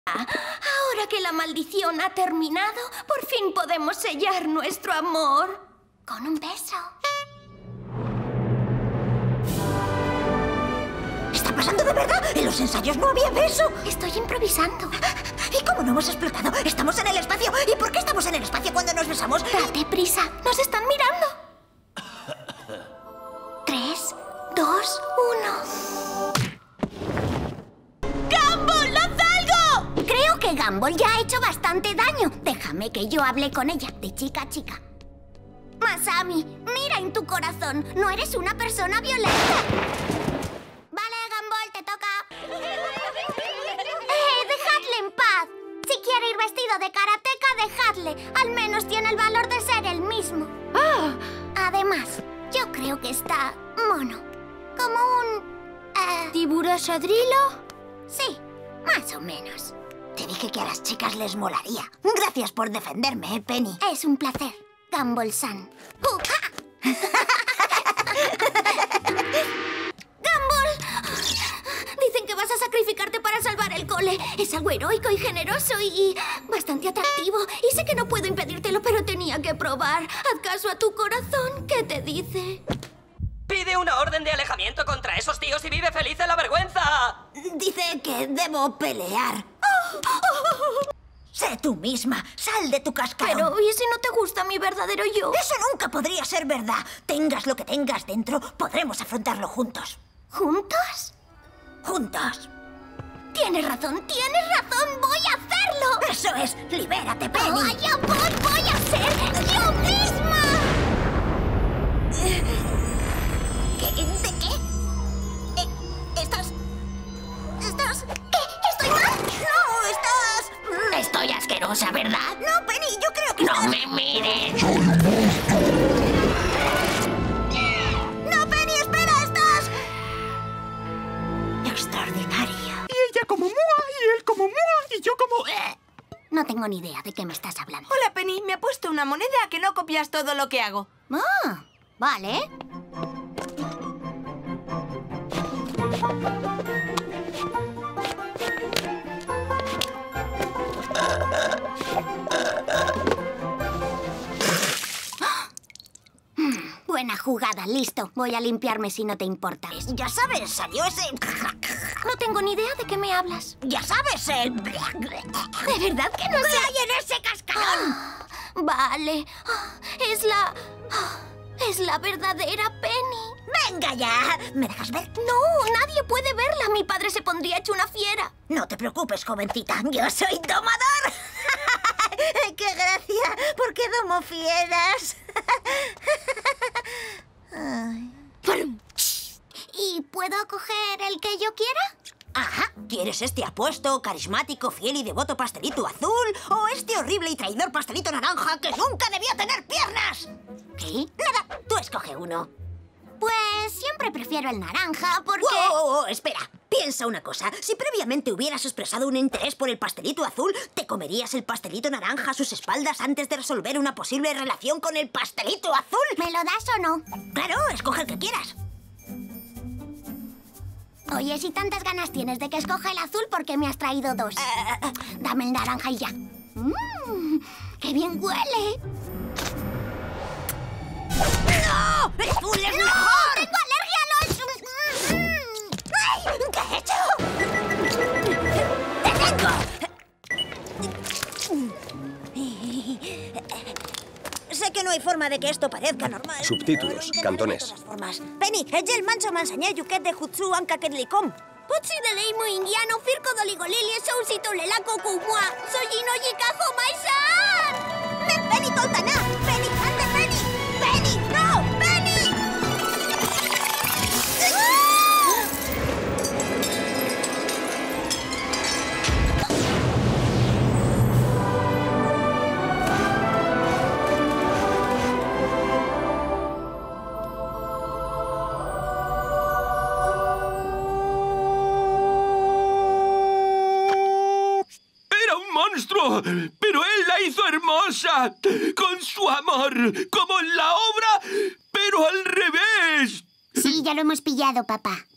Ahora que la maldición ha terminado, por fin podemos sellar nuestro amor con un beso. ¿Está pasando de verdad? En los ensayos no había beso. Estoy improvisando. ¿Y cómo no hemos explotado? Estamos en el espacio. ¿Y por qué estamos en el espacio cuando nos besamos? Date prisa. Nos están mirando. 3, 2, 1. ¡Gumball, haz algo! Creo que Gumball ya ha hecho bastante daño. Déjame que yo hable con ella, de chica a chica. Masami, mira en tu corazón. No eres una persona violenta. Vale, Gumball, te toca. Dejadle en paz. Si quiere ir vestido de karateca, dejadle. Al menos tiene el valor de ser el mismo. Además, yo creo que está mono. Como un... ¿Tiburón-sadrilo? Sí, más o menos. Te dije que a las chicas les molaría. Gracias por defenderme, Penny. Es un placer, Gumball-san. ¡Gumball! Dicen que vas a sacrificarte para salvar el cole. Es algo heroico y generoso y bastante atractivo. Y sé que no puedo impedírtelo, pero tenía que probar. Haz caso a tu corazón. ¿Qué te dice? Pide una orden de alejamiento contra esos tíos y vive feliz en la vergüenza. Dice que debo pelear. Sé tú misma. Sal de tu cascarón. Pero, ¿y si no te gusta mi verdadero yo? Eso nunca podría ser verdad. Tengas lo que tengas dentro, podremos afrontarlo juntos. ¿Juntos? ¡Juntos! Tienes razón, voy a hacerlo. ¡Eso es! ¡Libérate, Penny! ¡Allá voy a ser yo misma! ¿De qué? ¿Estás...? ¿Qué? ¿Estoy mal? ¡No, estás...! Estoy asquerosa, ¿verdad? No, Penny, yo creo que ¡No estás... me mires! ¡No, Penny, espera! ¡Estás...! Extraordinaria. Y ella como mua, y él como mua, y yo como... No tengo ni idea de qué me estás hablando. Hola, Penny. Me ha puesto una moneda a que no copias todo lo que hago. Ah, vale. Buena jugada, listo. Voy a limpiarme si no te importa. Ya sabes, salió ese... No tengo ni idea de qué me hablas. Ya sabes, el... ¿De verdad que no sé? ¿Qué hay en ese cascarón? Vale. Es la verdadera Penny. ¡Venga ya! ¿Me dejas ver? No, nadie puede verla. Mi padre se pondría hecho una fiera. No te preocupes, jovencita. Yo soy domador. ¡Qué gracia! ¿Por qué domo fieras? ¿Y puedo coger el que yo quiera? Ajá. ¿Quieres este apuesto, carismático, fiel y devoto pastelito azul? ¿O este horrible y traidor pastelito naranja que nunca debió tener piernas? ¿Qué? Nada. Tú escoge uno. Pues siempre prefiero el naranja porque... ¡Oh! Espera. Piensa una cosa. Si previamente hubieras expresado un interés por el pastelito azul, ¿te comerías el pastelito naranja a sus espaldas antes de resolver una posible relación con el pastelito azul? ¿Me lo das o no? Claro, escoge el que quieras. Oye, si tantas ganas tienes de que escoja el azul, ¿por qué me has traído dos? Dame el naranja y ya. ¡Qué bien huele! ¡No! ¡El azul es mejor! ¡Tengo alergia a los... ¿Qué he hecho? ¡Te tengo! Sé que no hay forma de que esto parezca normal. Subtítulos, cantonés. Penny, ets el manso m'ensenyar juquet de Jutsu anca aquest licom. Potsi de leimo indiano, firco doligolili, sousito lelaco kumua, sojino yikajo maisan! Penny, toltana! Penny, ande, Penny! Penny, no! Penny! Pero él la hizo hermosa, con su amor, como en la obra, pero al revés. Sí, ya lo hemos pillado, papá.